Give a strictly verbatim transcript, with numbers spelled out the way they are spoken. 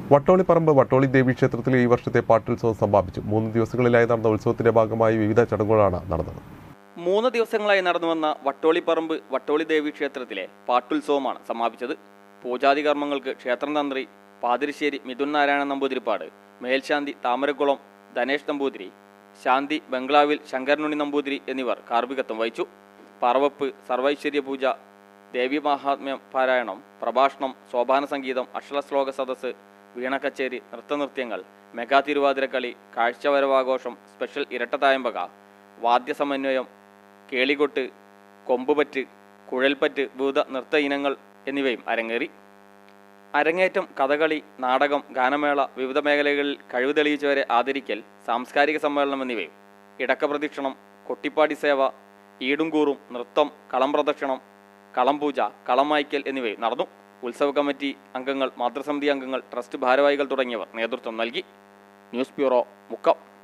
വട്ടോളിപ്പറമ്പ് വട്ടോളി ദേവീക്ഷേത്രത്തിലെ ഈ വർഷത്തെ പാട്ടുത്സവം സമാപിച്ചു. മൂന്ന് ദിവസങ്ങളിലായി നടന്ന ഉത്സവത്തിന്റെ ഭാഗമായി വിവിധ ചടങ്ങുകളാണ് നടന്നത്. മൂന്ന് ദിവസങ്ങളായി നടന്നുവന്ന വട്ടോളിപ്പറമ്പ് വട്ടോളി ദേവീക്ഷേത്രത്തിലെ പാട്ടുത്സവമാണ് സമാപിച്ചത്. പൂജാതി കർമ്മങ്ങൾക്ക് ക്ഷേത്രം തന്ത്രി പാതിരിശ്ശേരി മിഥുൻ നാരായണൻ നമ്പൂതിരിപ്പാട്, മേൽശാന്തി താമരക്കുളം ധനേഷ് നമ്പൂതിരി, ശാന്തി ബംഗ്ലാവിൽ ശങ്കരനുണ്ണി നമ്പൂതിരി എന്നിവർ കാർമ്മികത്വം വഹിച്ചു. പറവപ്പ്, സർവൈശ്വര്യ പൂജ, ദേവി മഹാത്മ്യം പാരായണം, പ്രഭാഷണം, സോപാന സംഗീതം, അക്ഷരശ്ലോക സദസ്സ്, വീണക്കച്ചേരി, നൃത്തനൃത്യങ്ങൾ, മെഗാ തിരുവാതിരക്കളി, കാഴ്ചവരവാഘോഷം, സ്പെഷ്യൽ ഇരട്ടത്തായമ്പക, വാദ്യസമന്വയം, കേളികൊട്ട്, കൊമ്പുപറ്റ്, കുഴൽപ്പറ്റ്, വിവിധ നൃത്ത ഇനങ്ങൾ എന്നിവയും അരങ്ങേറി. അരങ്ങേറ്റം, കഥകളി, നാടകം, ഗാനമേള, വിവിധ മേഖലകളിൽ കഴിവ് തെളിയിച്ചവരെ ആദരിക്കൽ, സാംസ്കാരിക സമ്മേളനം എന്നിവയും, ഇടക്ക പ്രദക്ഷിണം, കൊട്ടിപ്പാടി സേവ, ഈടുംകൂറും, നൃത്തം, കളം പ്രദക്ഷിണം, കളം പൂജ, കളം മായ്ക്കൽ എന്നിവയും നടന്നു. ഉത്സവ കമ്മിറ്റി അംഗങ്ങൾ, മാതൃസമിതി അംഗങ്ങൾ, ട്രസ്റ്റ് ഭാരവാഹികൾ തുടങ്ങിയവർ നേതൃത്വം നൽകി. News bureau, Mukkam.